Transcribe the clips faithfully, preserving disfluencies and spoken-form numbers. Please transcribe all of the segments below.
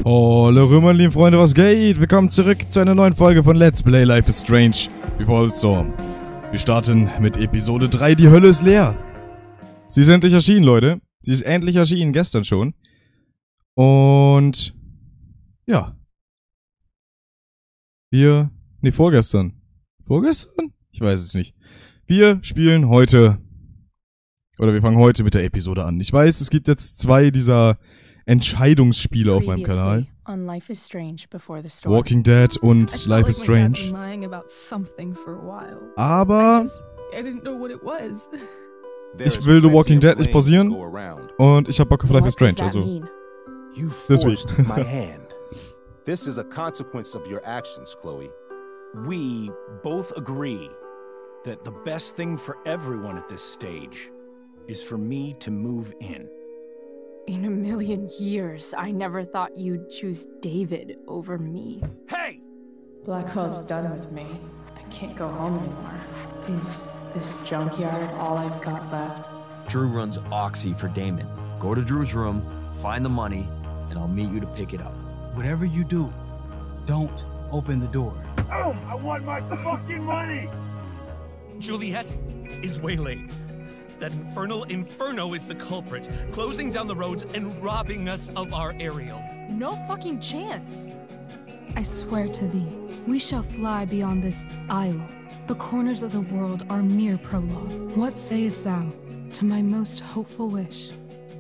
Hallo Römer, lieben Freunde, was geht? Willkommen zurück zu einer neuen Folge von Let's Play Life is Strange Before the Storm. Wir starten mit Episode drei, die Hölle ist leer. Sie ist endlich erschienen, Leute. Sie ist endlich erschienen, gestern schon. Und... ja. Wir... ne, vorgestern. Vorgestern? Ich weiß es nicht. Wir spielen heute... oder wir fangen heute mit der Episode an. Ich weiß, es gibt jetzt zwei dieser... Entscheidungsspiele auf meinem Kanal. Walking Dead und Life is Strange. Aber ich will The Walking Dead nicht pausieren und ich hab Bock auf Life is Strange, also deswegen. This is a consequence of your actions, Chloe. We both agree that the best thing for everyone at this stage is for me to move in. In a million years, I never thought you'd choose David over me. Hey! Blackwell's done with me. I can't go home anymore. Is this junkyard all I've got left? Drew runs Oxy for Damon. Go to Drew's room, find the money, and I'll meet you to pick it up. Whatever you do, don't open the door. Oh, I want my fucking money! Juliet is waylaid. That infernal Inferno is the culprit, closing down the roads and robbing us of our Ariel. No fucking chance. I swear to thee, we shall fly beyond this isle. The corners of the world are mere prologue. What sayest thou to my most hopeful wish?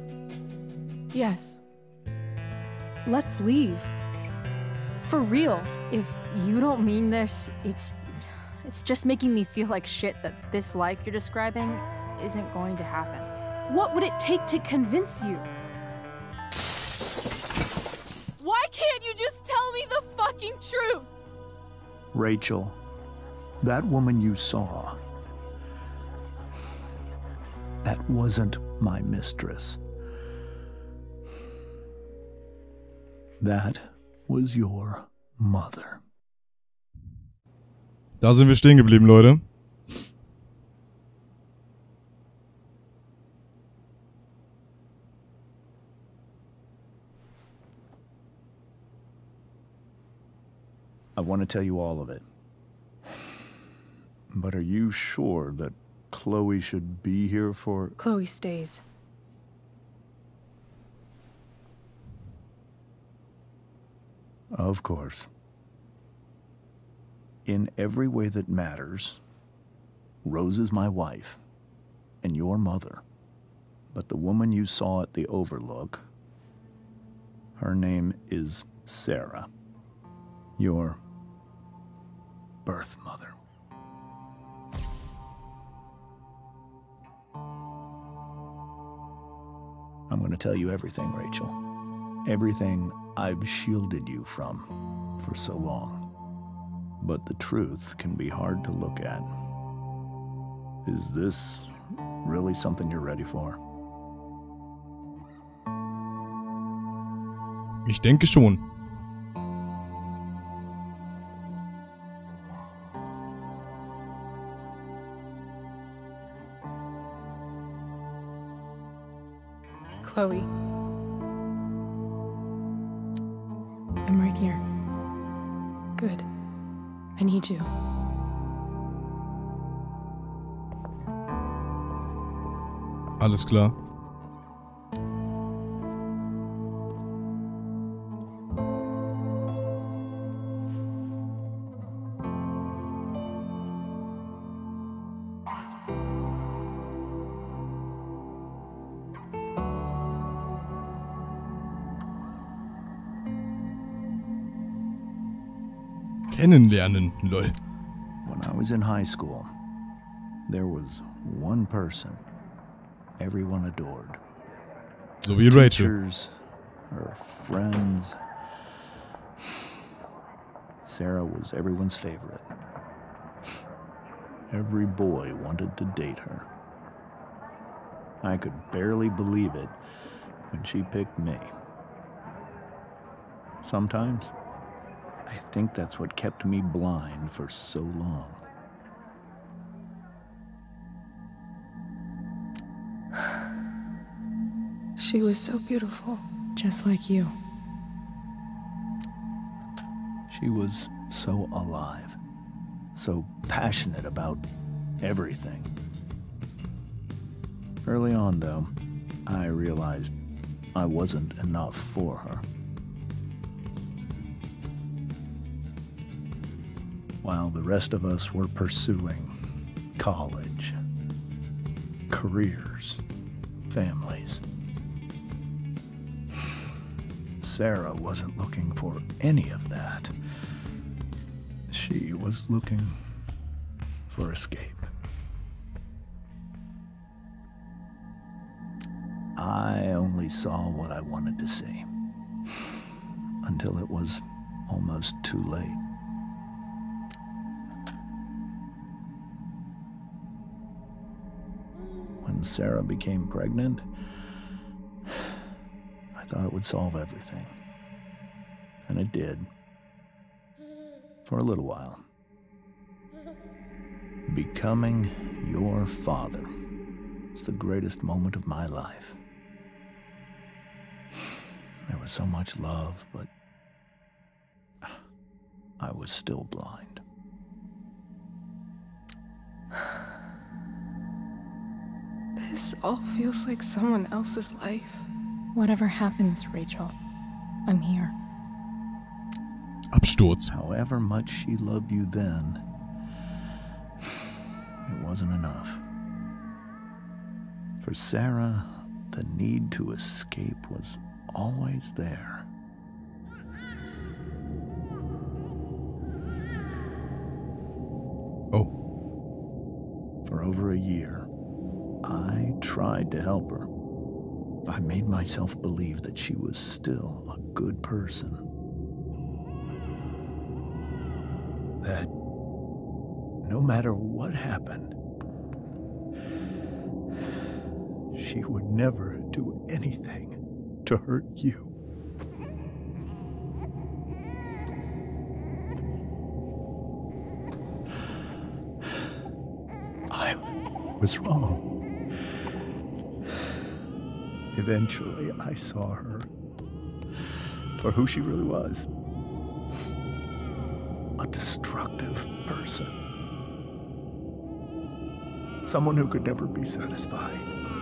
Yes. Let's leave. For real. If you don't mean this, it's... it's just making me feel like shit that this life you're describing isn't going to happen. What would it take to convince you? Why can't you just tell me the fucking truth? Rachel, that woman you saw, that wasn't my mistress. That was your mother. Da sind wir stehen geblieben, Leute. I want to tell you all of it. But are you sure that Chloe should be here for... Chloe stays. Of course. In every way that matters, Rose is my wife and your mother. But the woman you saw at the Overlook, her name is Sarah. Your birth mother. I'm going to tell you everything, Rachel. Everything I've shielded you from for so long. But the truth can be hard to look at. Is this really something you're ready for? Ich denke schon. Chloe. I'm right here. Good. I need you. Alles klar. Kennenlernen, lol. When I was in high school, there was one person everyone adored. So wie Rachel. Teachers, her friends. Sarah was everyone's favorite. Every boy wanted to date her. I could barely believe it when she picked me. Sometimes, I think that's what kept me blind for so long. She was so beautiful, just like you. She was so alive, so passionate about everything. Early on, though, I realized I wasn't enough for her. While the rest of us were pursuing college, careers, families, Sarah wasn't looking for any of that. She was looking for escape. I only saw what I wanted to see, until it was almost too late. When Sarah became pregnant, I thought it would solve everything. And it did. For a little while. Becoming your father was the greatest moment of my life. There was so much love, but I was still blind. This all feels like someone else's life. Whatever happens, Rachel, I'm here. Absturz. However much she loved you then, it wasn't enough. For Sarah, the need to escape was always there. Oh. For over a year, I tried to help her. I made myself believe that she was still a good person. That no matter what happened, she would never do anything to hurt you. I was wrong. Eventually, I saw her for who she really was. A destructive person. Someone who could never be satisfied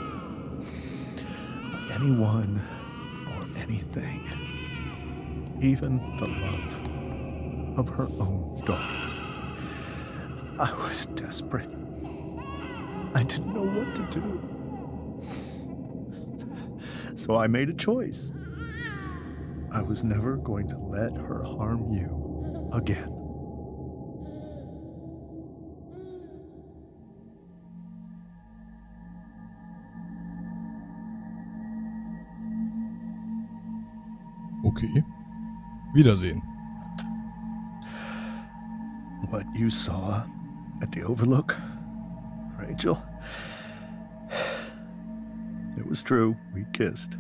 by anyone or anything. Even the love of her own daughter. I was desperate. I didn't know what to do. So I made a choice. I was never going to let her harm you again. Okay. Wiedersehen. What you saw at the Overlook, Rachel, it was true. We kissed.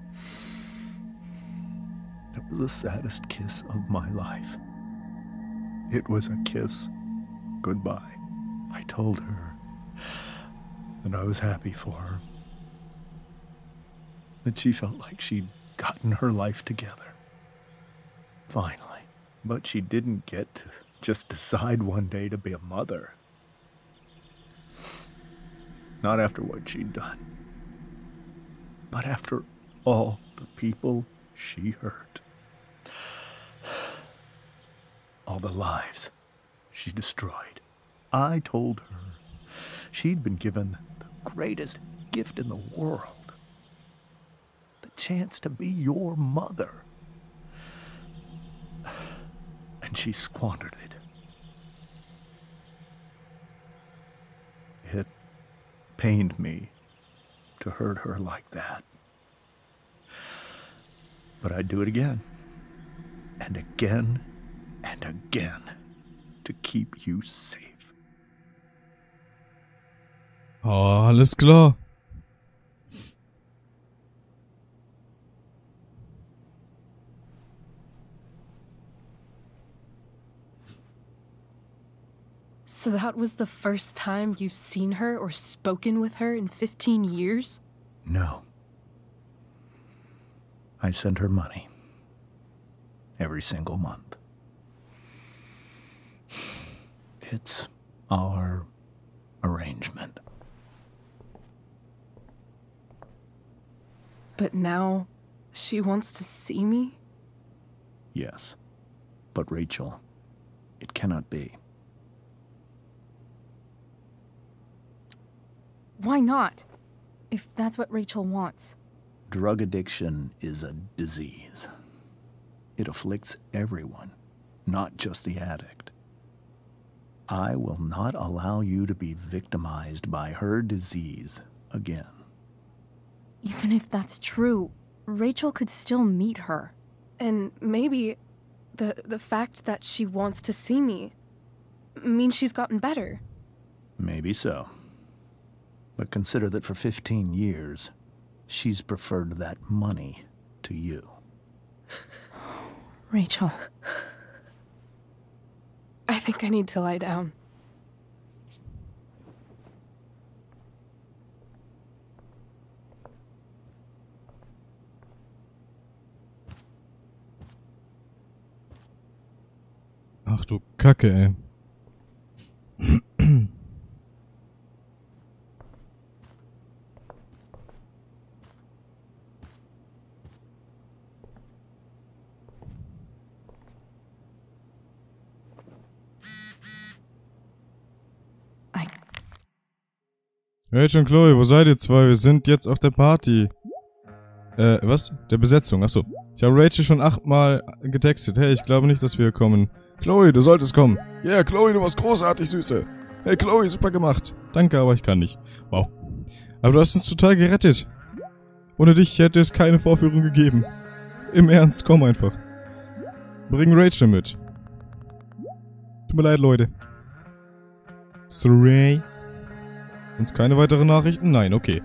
It was the saddest kiss of my life. It was a kiss goodbye. I told her that I was happy for her. That she felt like she'd gotten her life together. Finally. But she didn't get to just decide one day to be a mother. Not after what she'd done. Not after all the people she hurt. All the lives she destroyed. I told her she'd been given the greatest gift in the world. The chance to be your mother. And she squandered it. It pained me to hurt her like that. But I'd do it again. And again and again to keep you safe. Oh, alles klar. So that was the first time you've seen her or spoken with her in fifteen years? No. I sent her money. Every single month. It's our arrangement. But now, she wants to see me? Yes. But Rachel, it cannot be. Why not? If that's what Rachel wants. Drug addiction is a disease. It afflicts everyone, not just the addict. I will not allow you to be victimized by her disease again. Even if that's true, Rachel could still meet her. And maybe the, the fact that she wants to see me means she's gotten better. Maybe so. But consider that for fifteen years, she's preferred that money to you. Rachel. I think I need to lie down. Ach du Kacke, ey. Rachel und Chloe, wo seid ihr zwei? Wir sind jetzt auf der Party. Äh, was? Der Besetzung, achso. Ich habe Rachel schon achtmal getextet. Hey, ich glaube nicht, dass wir kommen. Chloe, du solltest kommen. Ja, yeah, Chloe, du warst großartig, Süße. Hey, Chloe, super gemacht. Danke, aber ich kann nicht. Wow. Aber du hast uns total gerettet. Ohne dich hätte es keine Vorführung gegeben. Im Ernst, komm einfach. Bring Rachel mit. Tut mir leid, Leute. Sorry. Uns keine weiteren Nachrichten? Nein, okay.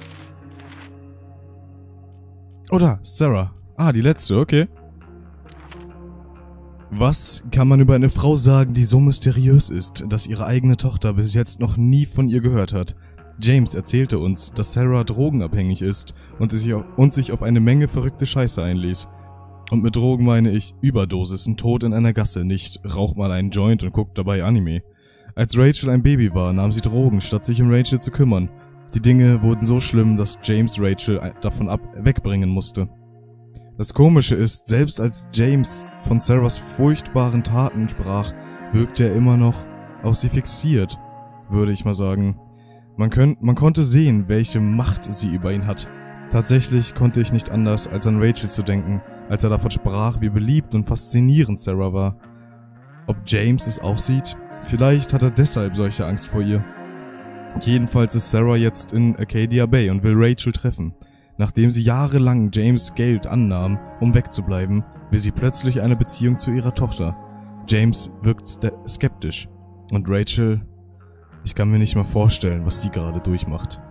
Oder Sarah. Ah, die letzte, okay. Was kann man über eine Frau sagen, die so mysteriös ist, dass ihre eigene Tochter bis jetzt noch nie von ihr gehört hat? James erzählte uns, dass Sarah drogenabhängig ist und sich auf, und sich auf eine Menge verrückte Scheiße einließ. Und mit Drogen meine ich Überdosisen, Tod in einer Gasse, nicht rauch mal einen Joint und guck dabei Anime. Als Rachel ein Baby war, nahm sie Drogen, statt sich um Rachel zu kümmern. Die Dinge wurden so schlimm, dass James Rachel davon ab wegbringen musste. Das Komische ist, selbst als James von Sarahs furchtbaren Taten sprach, wirkte er immer noch auf sie fixiert, würde ich mal sagen. Man, könnt, man konnte sehen, welche Macht sie über ihn hat. Tatsächlich konnte ich nicht anders, als an Rachel zu denken, als er davon sprach, wie beliebt und faszinierend Sarah war. Ob James es auch sieht? Vielleicht hat er deshalb solche Angst vor ihr. Jedenfalls ist Sarah jetzt in Arcadia Bay und will Rachel treffen. Nachdem sie jahrelang James Geld annahm, um wegzubleiben, will sie plötzlich eine Beziehung zu ihrer Tochter. James wirkt skeptisch. Und Rachel, ich kann mir nicht mal vorstellen, was sie gerade durchmacht.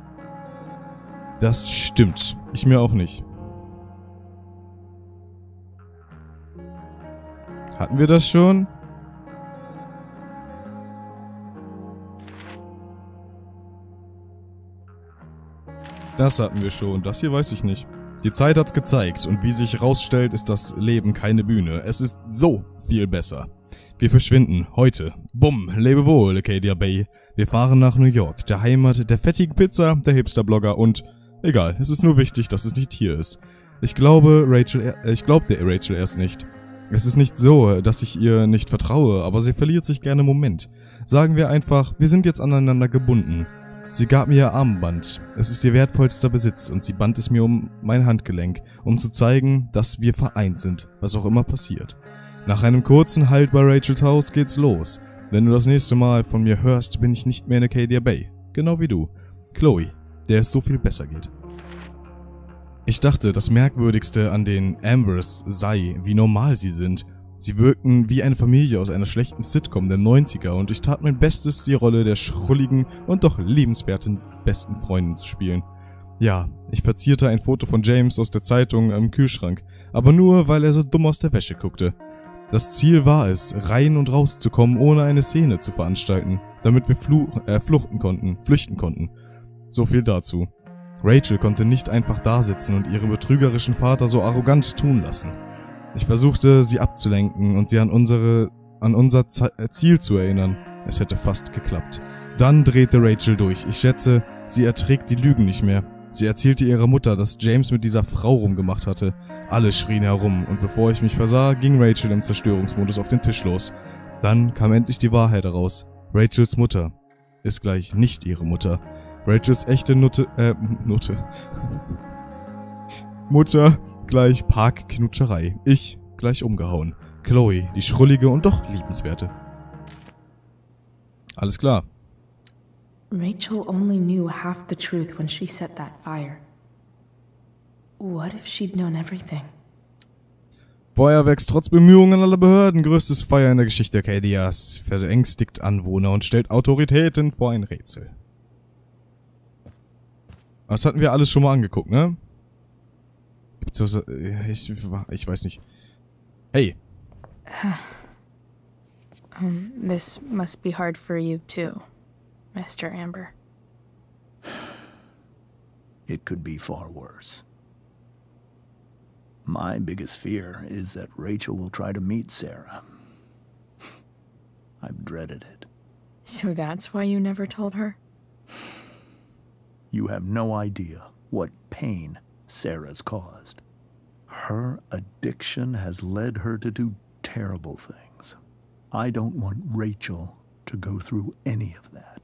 Das stimmt. Ich mir auch nicht. Hatten wir das schon? Das hatten wir schon, das hier weiß ich nicht. Die Zeit hat's gezeigt und wie sich herausstellt, ist das Leben keine Bühne. Es ist so viel besser. Wir verschwinden heute. Bumm, lebe wohl, Arcadia Bay. Wir fahren nach New York, der Heimat der fettigen Pizza, der Hipster-Blogger und... Egal, es ist nur wichtig, dass es nicht hier ist. Ich glaube, Rachel... Äh, ich glaubte Rachel erst nicht. Es ist nicht so, dass ich ihr nicht vertraue, aber sie verliert sich gerne im Moment. Sagen wir einfach, wir sind jetzt aneinander gebunden. Sie gab mir ihr Armband. Es ist ihr wertvollster Besitz und sie band es mir um mein Handgelenk, um zu zeigen, dass wir vereint sind, was auch immer passiert. Nach einem kurzen Halt bei Rachels Haus geht's los. Wenn du das nächste Mal von mir hörst, bin ich nicht mehr in Arcadia Bay. Genau wie du. Chloe, der es so viel besser geht. Ich dachte, das Merkwürdigste an den Ambers sei, wie normal sie sind. Sie wirkten wie eine Familie aus einer schlechten Sitcom der neunziger und ich tat mein Bestes, die Rolle der schrulligen und doch liebenswerten besten Freundin zu spielen. Ja, ich verzierte ein Foto von James aus der Zeitung am Kühlschrank, aber nur, weil er so dumm aus der Wäsche guckte. Das Ziel war es, rein und rauszukommen, ohne eine Szene zu veranstalten, damit wir fluch, äh, fluchten konnten, flüchten konnten. So viel dazu. Rachel konnte nicht einfach dasitzen und ihren betrügerischen Vater so arrogant tun lassen. Ich versuchte, sie abzulenken und sie an unsere an unser Z- Ziel zu erinnern. Es hätte fast geklappt. Dann drehte Rachel durch. Ich schätze, sie erträgt die Lügen nicht mehr. Sie erzählte ihrer Mutter, dass James mit dieser Frau rumgemacht hatte. Alle schrien herum und bevor ich mich versah, ging Rachel im Zerstörungsmodus auf den Tisch los. Dann kam endlich die Wahrheit heraus. Rachels Mutter ist gleich nicht ihre Mutter. Rachels echte Nutte, äh, Nutte. Mutter gleich Parkknutscherei. Ich gleich umgehauen. Chloe, die schrullige und doch liebenswerte. Alles klar. Rachel only knew half the truth when she set that fire. What if she'd known everything? Feuer wächst trotz Bemühungen aller Behörden. Größtes Feuer in der Geschichte Arcadias. Verängstigt Anwohner und stellt Autoritäten vor ein Rätsel. Das hatten wir alles schon mal angeguckt, ne? Ich, ich weiß nicht. Hey. um, this must be hard for you too, Mister Amber. It could be far worse. My biggest fear is that Rachel will try to meet Sarah. I've dreaded it. So that's why you never told her? You have no idea what pain Sarah's caused. Her addiction has led her to do terrible things. I don't want Rachel to go through any of that.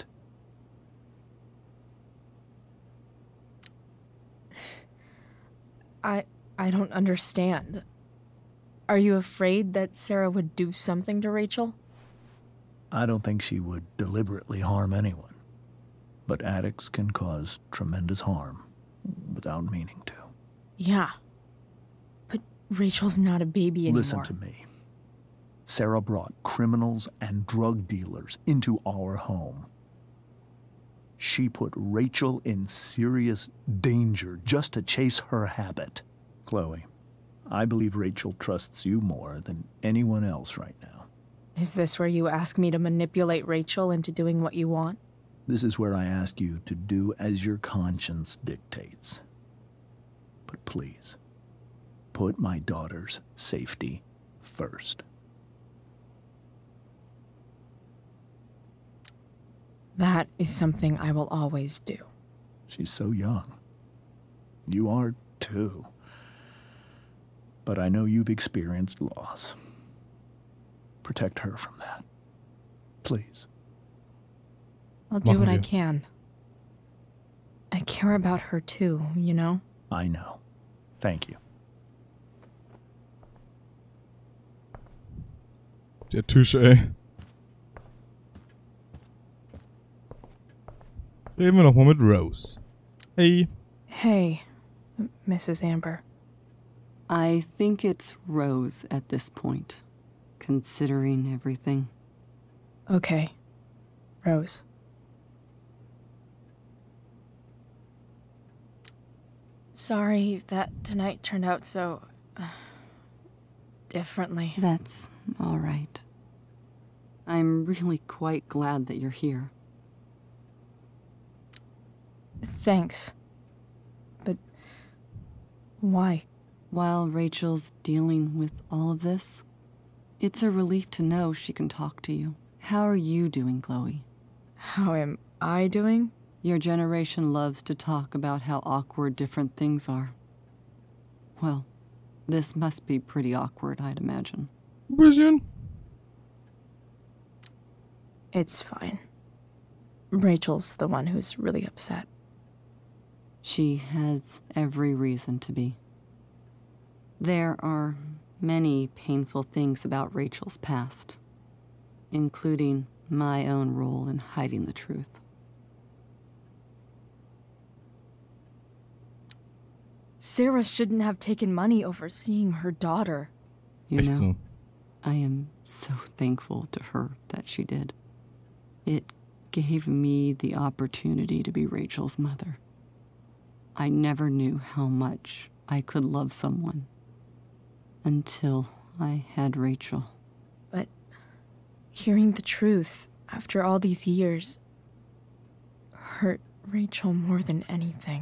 I I don't understand. Are you afraid that Sarah would do something to Rachel? I don't think she would deliberately harm anyone. But addicts can cause tremendous harm without meaning to. Yeah. But Rachel's not a baby anymore. Listen to me. Sarah brought criminals and drug dealers into our home. She put Rachel in serious danger just to chase her habit. Chloe, I believe Rachel trusts you more than anyone else right now. Is this where you ask me to manipulate Rachel into doing what you want? This is where I ask you to do as your conscience dictates. But please, put my daughter's safety first. That is something I will always do. She's so young. You are too. But I know you've experienced loss. Protect her from that. Please. I'll do what I Machen wir. can. I care about her too, you know? I know. Thank you. Der Tisch, ey. Reden wir noch mal mit Rose. Hey. Hey, Missus Amber. I think it's Rose at this point, considering everything. Okay. Rose. Sorry that tonight turned out so... Uh, differently. That's all right. I'm really quite glad that you're here. Thanks. But... why? While Rachel's dealing with all of this, it's a relief to know she can talk to you. How are you doing, Chloe? How am I doing? Your generation loves to talk about how awkward different things are. Well, this must be pretty awkward, I'd imagine. Bisschen. It's fine. Rachel's the one who's really upset. She has every reason to be. There are many painful things about Rachel's past, including my own role in hiding the truth. Sarah shouldn't have taken money over seeing her daughter. You Echt know, so. I am so thankful to her that she did. It gave me the opportunity to be Rachel's mother. I never knew how much I could love someone until I had Rachel. But hearing the truth after all these years hurt Rachel more than anything.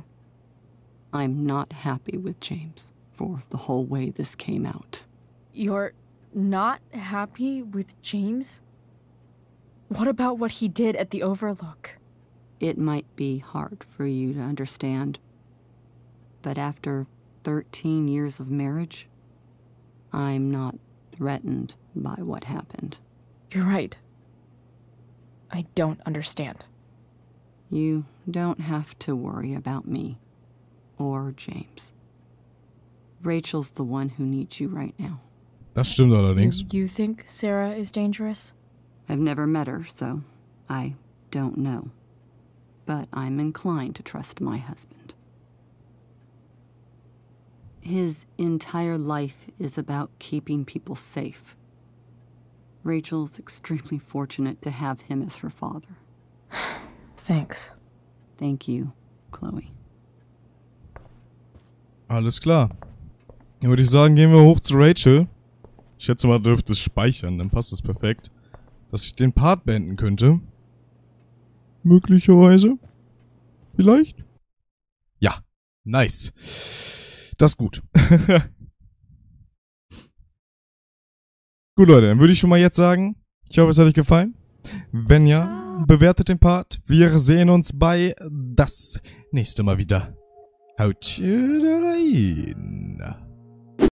I'm not happy with James for the whole way this came out. You're not happy with James? What about what he did at the Overlook? It might be hard for you to understand, but after thirteen years of marriage, I'm not threatened by what happened. You're right. I don't understand. You don't have to worry about me or James. Rachel's the one who needs you right now. Das stimmt allerdings. You, you think Sarah is dangerous? I've never met her, so I don't know. But I'm inclined to trust my husband. His entire life is about keeping people safe. Rachel's extremely fortunate to have him as her father. Thanks. Thank you, Chloe. Alles klar. Dann würde ich sagen, gehen wir hoch zu Rachel. Ich schätze mal, dürfte es speichern, dann passt das perfekt. Dass ich den Part beenden könnte. Möglicherweise. Vielleicht? Ja. Nice. Das ist gut. Gut, Leute, dann würde ich schon mal jetzt sagen, ich hoffe, es hat euch gefallen. Wenn ja, bewertet den Part. Wir sehen uns bei das nächste Mal wieder. Haut rein.